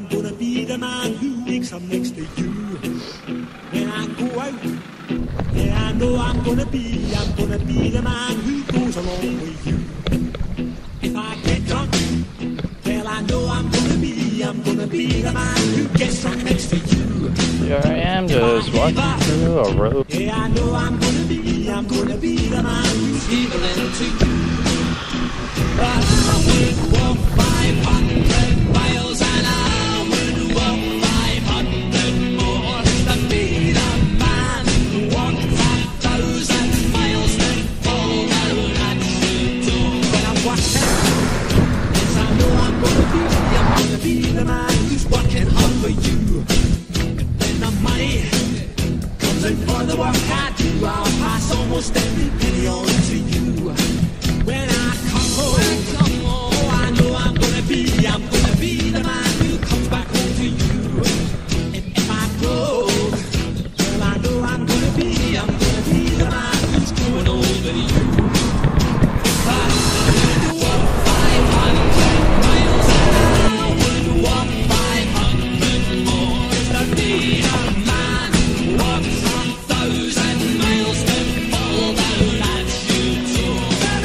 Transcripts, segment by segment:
I'm gonna be the man who wakes up next to you. When I go out, yeah, I know I'm gonna be the man who goes along with you. If I get drunk, well, I know I'm gonna be the man who gets drunk next to you. Here I am, just walking through a road. Yeah, I know I'm gonna be the man who's evil into you. But I would walk 500 miles and I would walk 500 more to be the man who walked 1,000 miles to fall down at your door. When I'm walking, yes, I know I'm gonna be the man who's working hard for you. And when the money comes in for the work I do, I'll pass almost every penny on to you. When I come home, oh, I know I'm gonna be the man who comes back home to you. And if I go, well, I know I'm gonna be the man who's going over to you. But I would walk 500 miles and I would walk 500 more to be the man who walks 1,000 miles to fall down at your door.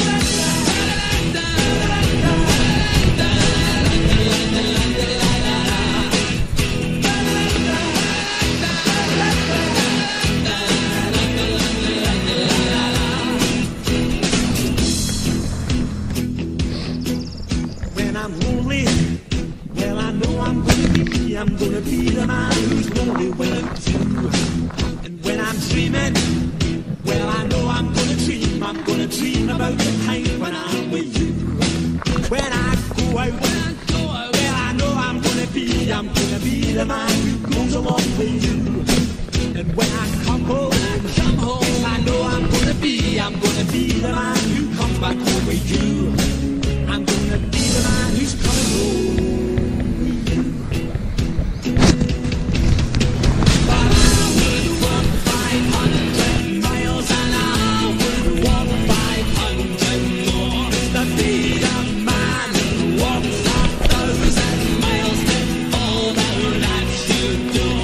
When I'm lonely, well, I know I'm gonna be the man who's lonely when I'm too. And when I'm dreaming, well, I know I'm gonna dream about the time when I'm with you. When I go out, well, I know I'm gonna be the man who goes along with you. And when I come home, yes, I know I'm gonna be the man who comes back home with you. I'm gonna be the man who's coming home with you. But I would walk 500 miles and I would walk 500 more to be the man who walks 1,000 miles to fall down at your door.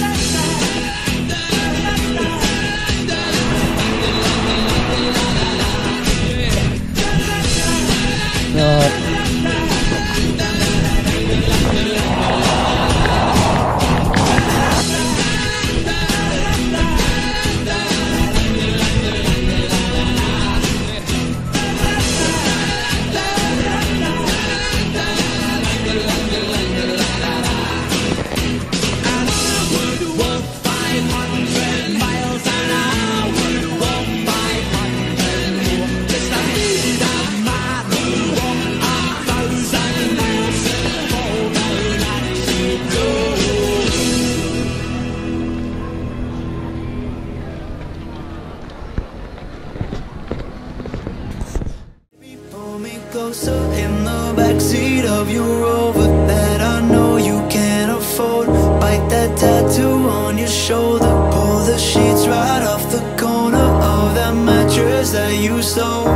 Closer in the backseat of your Rover that I know you can't afford. Bite that tattoo on your shoulder. Pull the sheets right off the corner of that mattress that you sold.